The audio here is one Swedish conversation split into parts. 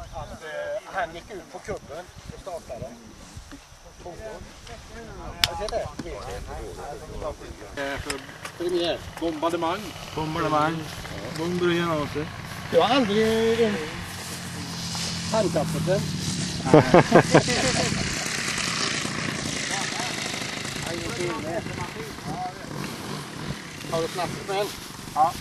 att han gick ut på kubben och startade. Bombardemang. Bomber igenom sig. Jag har aldrig handkappat den. Har du plats för den? Ja.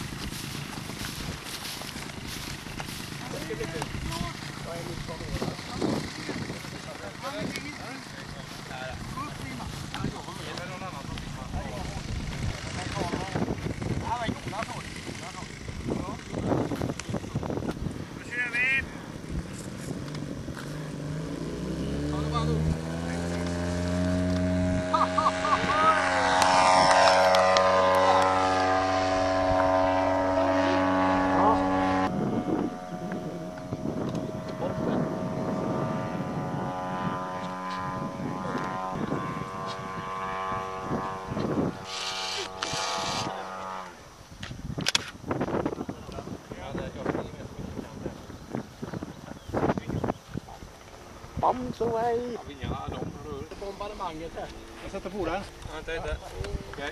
Bombs away! Bombardemanget här. Jag sätter på den. Vänta lite. Okej.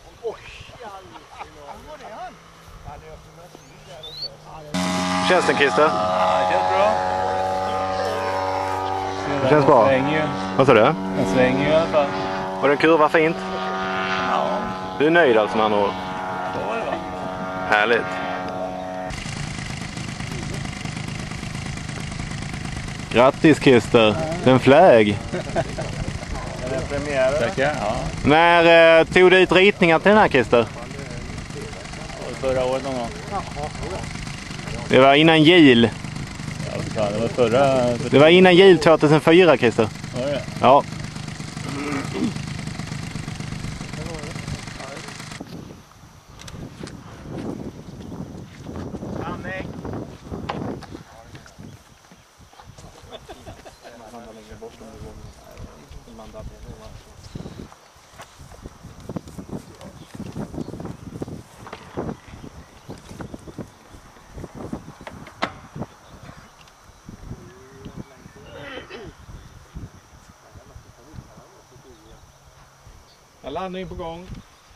Hur känns den, Christer? Ja, det känns bra. Det känns bra. Vad sa du? Den svänger i alla fall. Var den kurva fint? Ja. Du är nöjd alltså med andra ord? Så var det va? Härligt. Grattis Christer, den flög. Är det premiär? Tackar, ja. När tog du ut ritningar till den här Christer? Förra året någon gång. Det var innan jul. Ja, det var förra... Det var innan jul 2004 Christer. Var det? Ja. Landning på gång.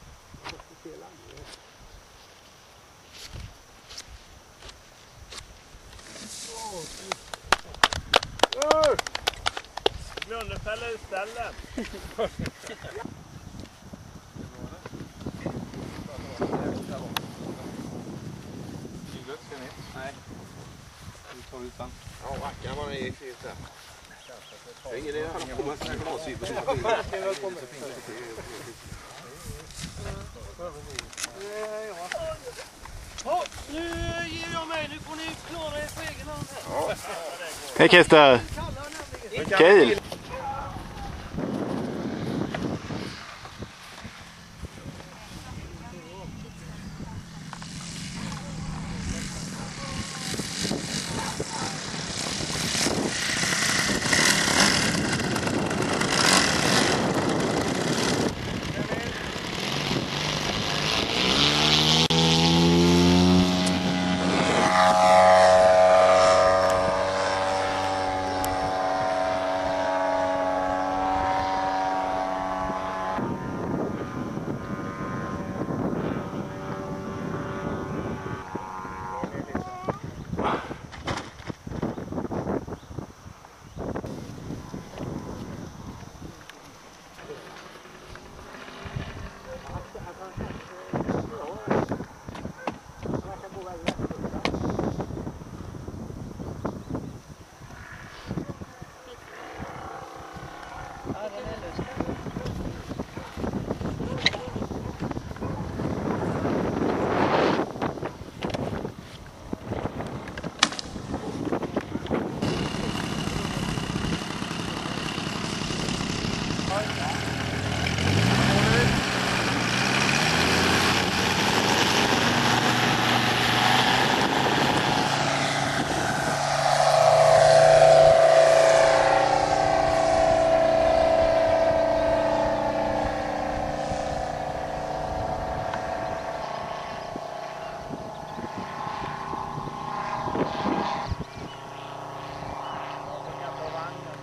Glönnefälla utställen. Nej. Du tar utan. Ja, vackan var det fint där. Det är ingen idé att ha på med sådana glasytor. Nu ger jag mig, nu får ni klara er på egen hand här. Hej Christer! Kul!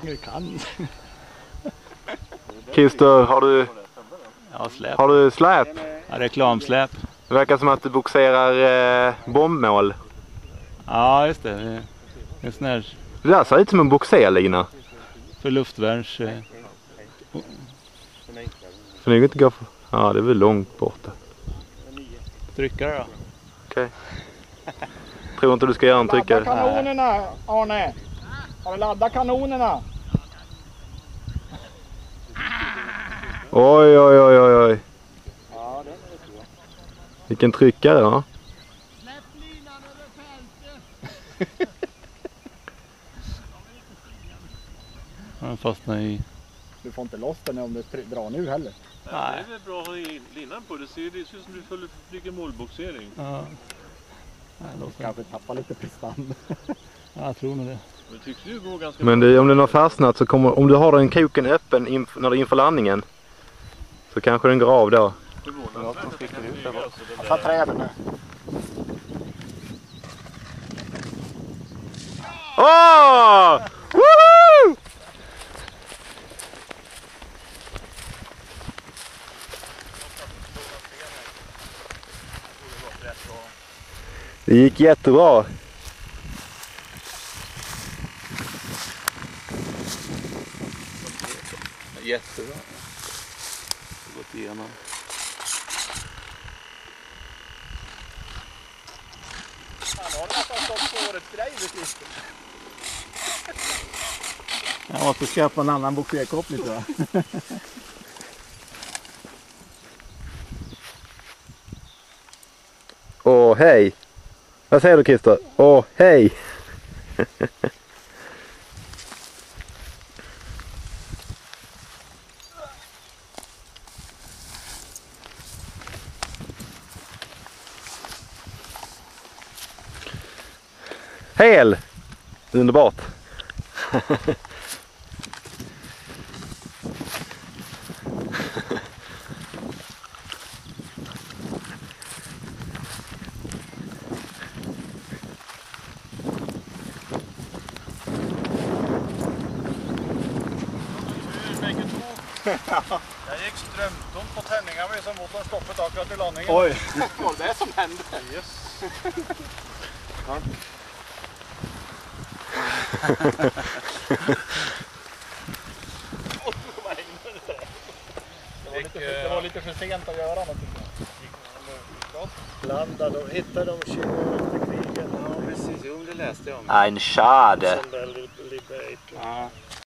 Vi kan. Christer, Ja, släp. har du släp? Ja, reklamsläp. Det verkar som att du boxerar bombmål. Ja, just det. En sån här Det där ser ut som en boxerlina. för luftvärns... Så ni inte gå för... Ja, det är väl långt borta. tryckare då. Okej. Tror inte du ska göra en tryckare. Ladda kanonerna, Arne. Har du laddat kanonerna? Oj, oj, oj, oj, oj. Ja, det är det så. Vilken tryckare, va? Släpp linan över fältet. Han fastnar i... Du får inte loss den om du drar nu heller. Nej. Det är väl bra att ha linan på. Det ser ut som du flyger målboxering. Ja. Kanske tappa lite prestanda. Ja, jag tror nog det. Det tycks ju gå ganska Men det, om den har fastnat så kommer... Om du har den kroken öppen när du är inför landningen så kanske den går av då. Jag tar träden nu. Åh! Woo! Det gick jättebra. jättebra. Gått igenom. Han har nästan stått på årets grej, Christer. Jag måste skaffa en annan boxerkoppling, tror jag. Åh, hej. Vad säger du, Christer? Åh, hej. Hel. Underbart. Jag gick strömtomt på tändningar med som motorn stoppet akkurat i landningen. Oj. Vad var det som hände? Yes. Det var lite för sent att göra någonting. Landade och hittade de 20 efter kriget. Ja, precis. Jo, det läste jag om. Ein Schade. Som där Liberate. Ja.